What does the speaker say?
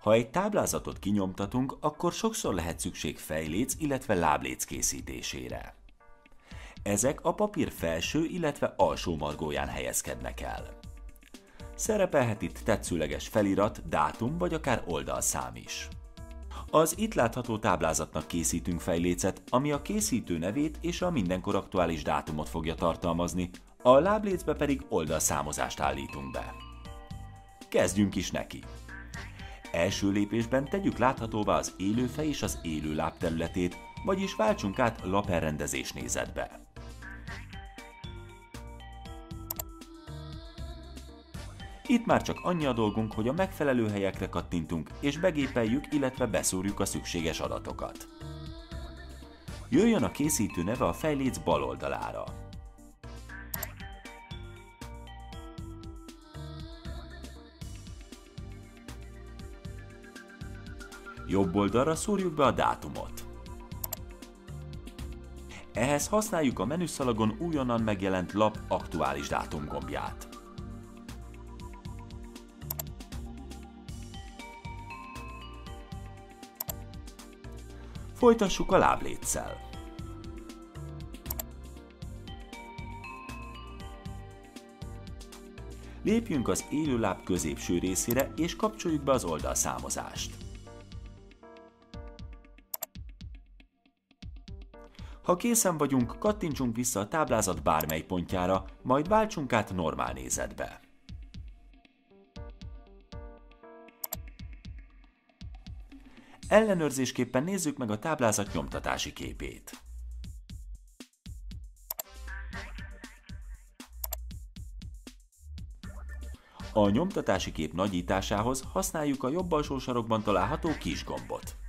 Ha egy táblázatot kinyomtatunk, akkor sokszor lehet szükség fejléc, illetve lábléc készítésére. Ezek a papír felső, illetve alsó margóján helyezkednek el. Szerepelhet itt tetszőleges felirat, dátum vagy akár oldalszám is. Az itt látható táblázatnak készítünk fejlécet, ami a készítő nevét és a mindenkor aktuális dátumot fogja tartalmazni, a láblécbe pedig oldalszámozást állítunk be. Kezdjünk is neki! Első lépésben tegyük láthatóvá az élőfej és az élőláb területét, vagyis váltsunk át lapelrendezés nézetbe. Itt már csak annyi a dolgunk, hogy a megfelelő helyekre kattintunk és begépeljük, illetve beszúrjuk a szükséges adatokat. Jöjjön a készítő neve a fejléc bal oldalára. Jobb oldalra szúrjuk be a dátumot. Ehhez használjuk a menüszalagon újonnan megjelent lap aktuális dátum gombját. Folytassuk a lábléccel. Lépjünk az élőláb középső részére és kapcsoljuk be az oldalszámozást. Ha készen vagyunk, kattintsunk vissza a táblázat bármely pontjára, majd váltsunk át normál nézetbe. Ellenőrzésképpen nézzük meg a táblázat nyomtatási képét. A nyomtatási kép nagyításához használjuk a jobb alsó sarokban található kis gombot.